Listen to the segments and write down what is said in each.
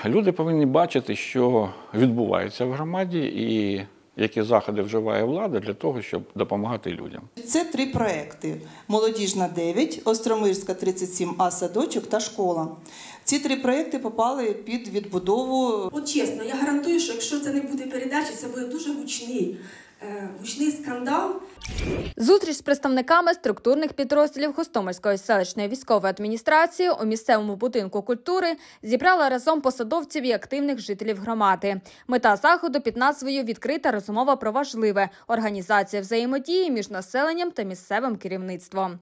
Люди повинні бачити, що відбувається в громаді і які заходи вживає влада для того, щоб допомагати людям. Це 3 проекти: Молодіжна 9, Остромирська 37А садочок та школа. Ці 3 проекти попали під відбудову. От чесно, я гарантую, що якщо це не буде передачі, це буде дуже гучний скандал. Зустріч з представниками структурних підрозділів Гостомельської селищної військової адміністрації у місцевому будинку культури зібрала разом посадовців і активних жителів громади. Мета заходу під назвою «Відкрита розмова про важливе. Організація взаємодії між населенням та місцевим керівництвом».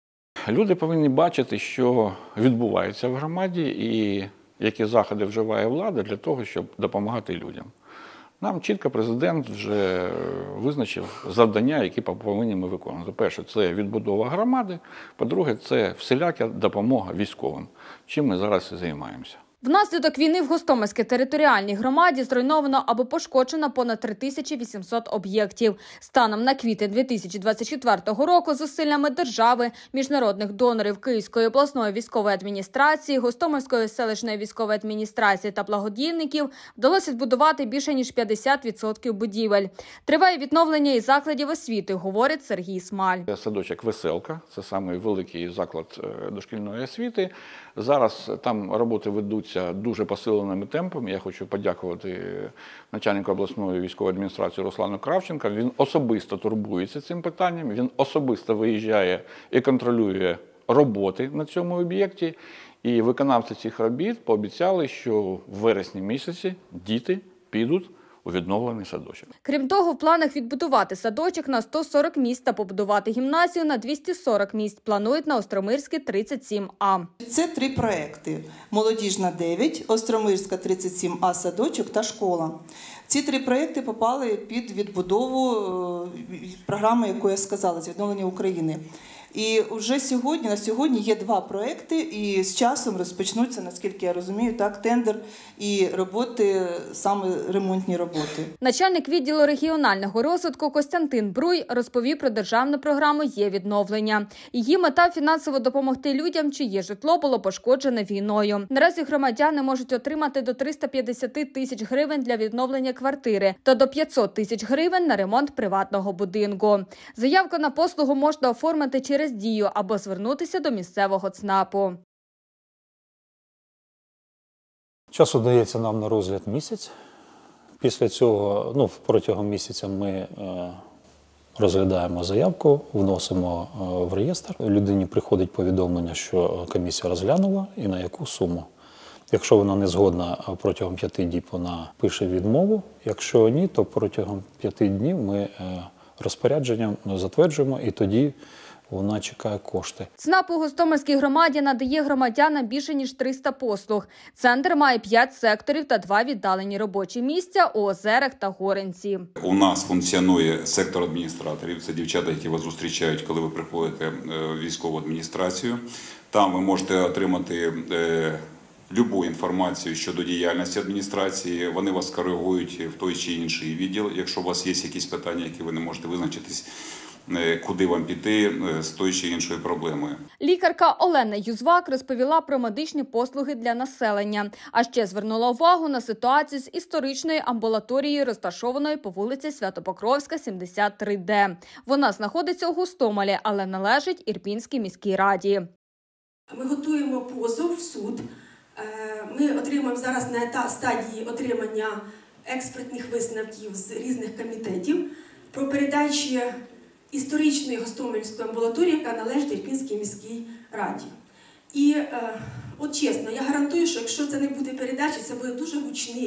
Люди повинні бачити, що відбувається в громаді і які заходи вживає влада для того, щоб допомагати людям. Нам чітко президент вже визначив завдання, які повинні ми виконувати. Перше, це відбудова громади. По-друге, це всіляка допомога військовим, чим ми зараз і займаємося. Внаслідок війни в Гостомельській територіальній громаді зруйновано або пошкоджено понад 3800 об'єктів. Станом на квітень 2024 року зусиллями держави, міжнародних донорів Київської обласної військової адміністрації, Гостомельської селищної військової адміністрації та благодійників вдалося відбудувати більше ніж 50% будівель. Триває відновлення і закладів освіти, говорить Сергій Смаль. Садочок «Веселка» – це самий великий заклад дошкільної освіти. Зараз там роботи ведуться дуже посиленими темпами. Я хочу подякувати начальнику обласної військової адміністрації Руслану Кравченку. Він особисто турбується цим питанням, він особисто виїжджає і контролює роботи на цьому об'єкті. І виконавці цих робіт пообіцяли, що в вересні місяці діти підуть у відновлений садочок. Крім того, в планах відбудувати садочок на 140 місць та побудувати гімназію на 240 місць. Планують на Остромирській 37А. Це 3 проекти: Молодіжна 9, Остромирська 37А садочок та школа. Ці 3 проекти попали під відбудову програми, яку я сказала, з відновлення України. І вже на сьогодні є 2 проекти, і з часом розпочнуться, наскільки я розумію, тендер і роботи, саме ремонтні роботи. Начальник відділу регіонального розвитку Костянтин Бруй розповів про державну програму «Є відновлення». Її мета – фінансово допомогти людям, чиє житло було пошкоджене війною. Наразі громадяни можуть отримати до 350 тисяч гривень для відновлення квартири та до 500 тисяч гривень на ремонт приватного будинку. Заявку на послугу можна оформити через Дію або звернутися до місцевого ЦНАПу. Часу дається нам на розгляд місяць. Після цього, протягом місяця ми розглядаємо заявку, вносимо в реєстр. Людині приходить повідомлення, що комісія розглянула і на яку суму. Якщо вона не згодна, протягом 5 діб вона пише відмову. Якщо ні, то протягом 5 днів ми розпорядженням затверджуємо і тоді вона чекає кошти. ЦНАП у Гостомельській громаді надає громадянам більше ніж 300 послуг. Центр має 5 секторів та 2 віддалені робочі місця у Озерах та Горинці. У нас функціонує сектор адміністраторів. Це дівчата, які вас зустрічають, коли ви приходите в військову адміністрацію. Там ви можете отримати любу інформацію щодо діяльності адміністрації. Вони вас коригують в той чи інший відділ, якщо у вас є якісь питання, які ви не можете визначитись, куди вам піти з тої чи іншої проблемою. Лікарка Олена Юзвак розповіла про медичні послуги для населення, а ще звернула увагу на ситуацію з історичною амбулаторією, розташованою по вулиці Святопокровська, 73Д. Вона знаходиться у Гостомелі, але належить Ірпінській міській раді. Ми готуємо позов в суд. Ми отримуємо зараз на стадії отримання експертних висновків з різних комітетів про передачу історичної Гостомельської амбулаторії, яка належить Ірпінській міській раді. І от чесно, я гарантую, що якщо це не буде передачі, це буде дуже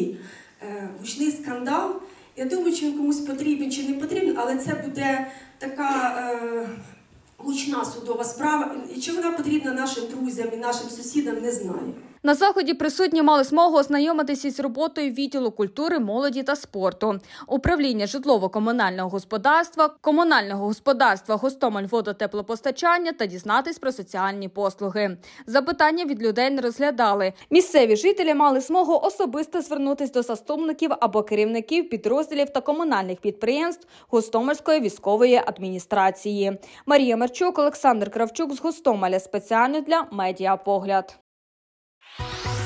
гучний скандал. Я думаю, чи він комусь потрібен, чи не потрібен, але це буде така гучна судова справа. І чи вона потрібна нашим друзям і нашим сусідам, не знаю. На заході присутні мали змогу ознайомитися із роботою відділу культури, молоді та спорту, управління житлово-комунального господарства Гостомель-водотеплопостачання та дізнатись про соціальні послуги. Запитання від людей не розглядали. Місцеві жителі мали змогу особисто звернутися до заступників або керівників підрозділів та комунальних підприємств Гостомельської військової адміністрації. Марія Мерчук, Олександр Кравчук з Гостомеля. Спеціально для «Медіапогляд».